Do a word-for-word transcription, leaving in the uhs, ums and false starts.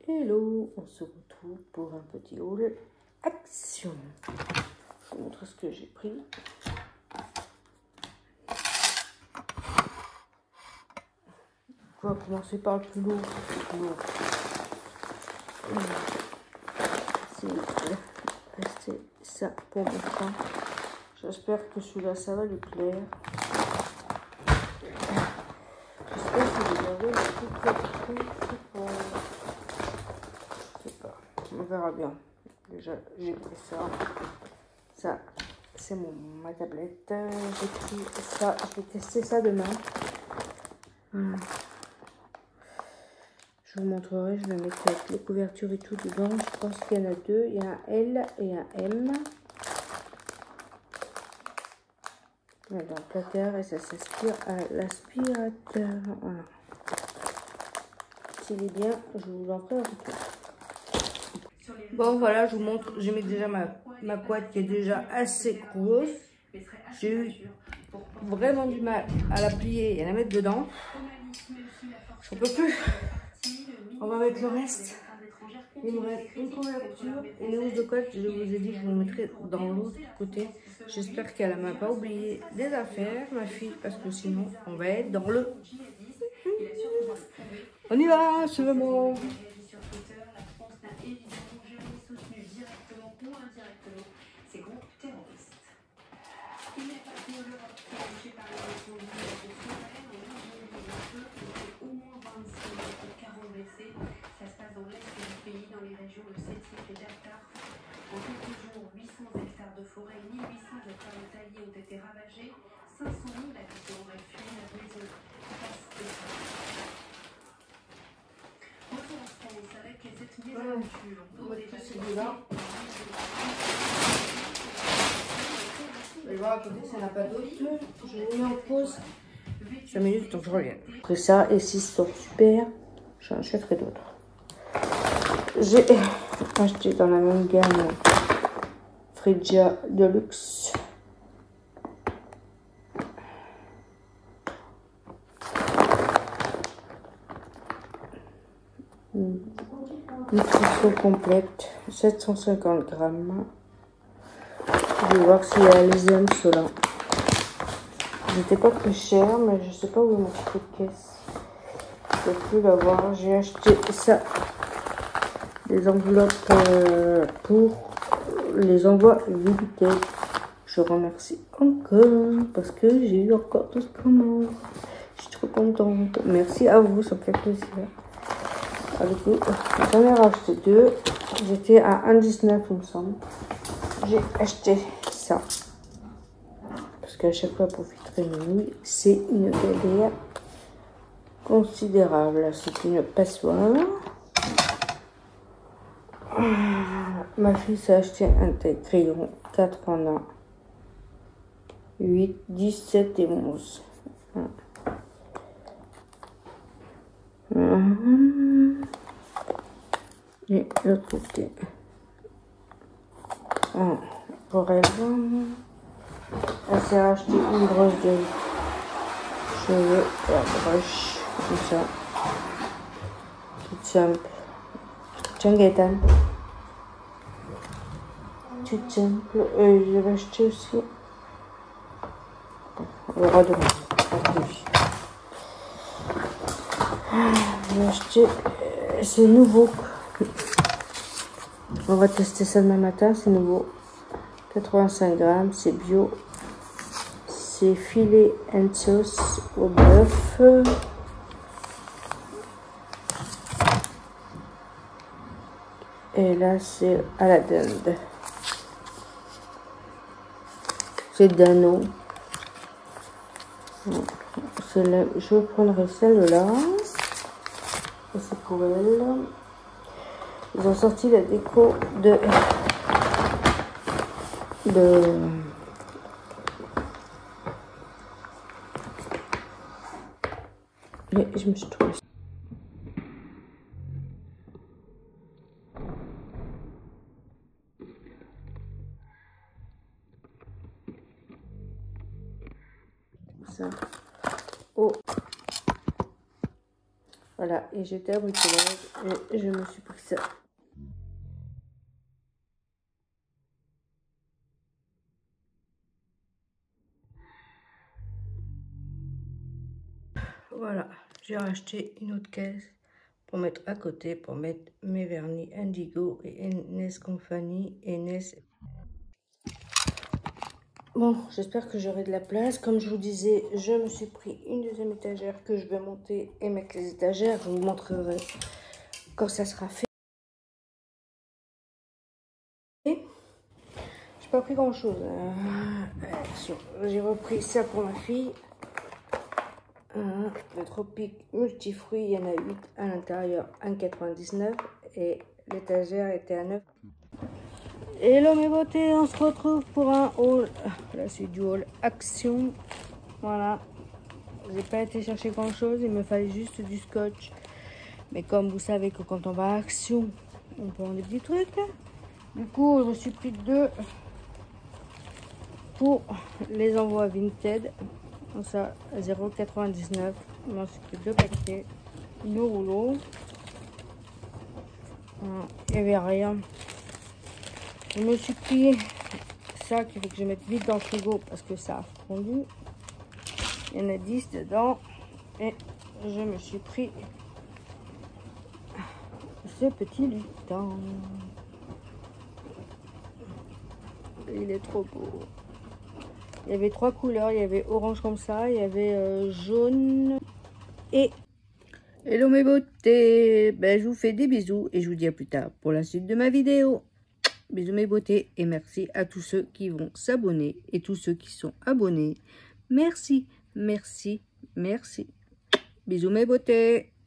Hello, on se retrouve pour un petit haul action. Je vous montre ce que j'ai pris. On va commencer par le plus lourd. C'est ça pour mon frère. J'espère que celui-là ça va lui plaire. J'espère que vous avez le truc. Je sais pas, on verra bien. Déjà j'ai pris ça. Ça c'est mon ma tablette. J'ai pris ça. Je vais tester ça demain. Hum. Je vous montrerai. Je vais mettre les couvertures et tout dedans. Je pense qu'il y en a deux. Il y a un L et un M. Dans le placard et ça s'aspire à l'aspirateur. Voilà. S'il est bien, je vous en ferai un retour. Bon voilà, je vous montre. J'ai mis déjà ma, ma couette qui est déjà assez grosse. J'ai eu vraiment du mal à la plier et à la mettre dedans. Je ne peux plus. On va mettre le reste. Il me reste une couverture et une housse de couette. Je vous ai dit que je vous mettrai dans l'autre côté. J'espère qu'elle ne m'a pas oublié des affaires, ma fille, parce que sinon, on va être dans le... On y va, c'est le moment. Ça se passe dans l'est du pays, dans les régions de Sétif et d'Artar. En quelques jours, huit cents hectares de forêt et mille huit cents hectares de taillis ont été ravagés. cinq cent mille habitants auraient fui la maison face des Retour en France avec cette mésaventure. On va mettre celui-là. Je vais voir à côté, ça n'a pas d'autre. Je vous mets en pause cinq minutes, donc je reviens. Après ça, et s'ils sont super, j'en achèterai d'autres. J'ai acheté dans la même gamme Frigia Deluxe. Nutrition complète, sept cent cinquante grammes. Je vais voir si elles aiment cela. Ils n'étaient pas plus cher, mais je sais pas où est mon petit caisse. Je ne peux plus l'avoir. J'ai acheté ça. Des enveloppes euh, pour les envois Vinted. Je remercie encore parce que j'ai eu encore d'autres commandes. Je suis trop contente. Merci à vous, ça me fait plaisir. Avec vous, j'en ai racheté deux. J'étais à un virgule dix-neuf, il me semble. J'ai acheté ça. Parce qu'à chaque fois pour filtrer mes nouilles, c'est une galère considérable. C'est une passoire. Ma fille s'est acheté un crayon quatre en un. huit, dix-sept et onze. Et l'autre côté. Pour elle, elle s'est acheté une brosse de cheveux, la broche, comme ça. Toute simple. Tiens Gaëtan. Toute simple. Euh, je vais acheter aussi. On verra demain. J'ai acheté. Euh, c'est nouveau. On va tester ça demain matin. C'est nouveau. quatre-vingt-cinq grammes. C'est bio. C'est filet and sauce au bœuf. Et là, c'est à la dinde. C'est Dano. Je prendrai celle-là. Et c'est pour elle. Ils ont sorti la déco de... de... Et je me suis trouvée. Ça. Oh. Voilà, et j'étais à bricolage et je me suis pris ça. Voilà, j'ai racheté une autre caisse pour mettre à côté, pour mettre mes vernis Indigo et Nes Company et Nes. Bon, j'espère que j'aurai de la place. Comme je vous disais, je me suis pris une deuxième étagère que je vais monter et mettre les étagères. Je vous montrerai quand ça sera fait. J'ai pas pris grand chose. Euh, j'ai repris ça pour ma fille. Le Tropique multifruits, il y en a huit à l'intérieur, un virgule quatre-vingt-dix-neuf et l'étagère était à neuf. Hello mes beautés, on se retrouve pour un haul. Là c'est du haul Action. Voilà, j'ai pas été chercher grand chose, il me fallait juste du scotch. Mais comme vous savez que quand on va à Action, on prend des petits trucs. Du coup, je me suis pris deux pour les envois Vinted. Donc ça, zéro virgule quatre-vingt-dix-neuf. Je m'en suis pris deux paquets. Deux rouleaux. Il n'y avait rien. Je me suis pris ça qu'il faut que je mette vite dans le frigo parce que ça a fondu. Il y en a dix dedans. Et je me suis pris ce petit lutin. Il est trop beau. Il y avait trois couleurs. Il y avait orange comme ça. Il y avait euh, jaune et... Hello mes beautés, ben, je vous fais des bisous et je vous dis à plus tard pour la suite de ma vidéo. Bisous mes beautés et merci à tous ceux qui vont s'abonner et tous ceux qui sont abonnés. Merci, merci, merci. Bisous mes beautés.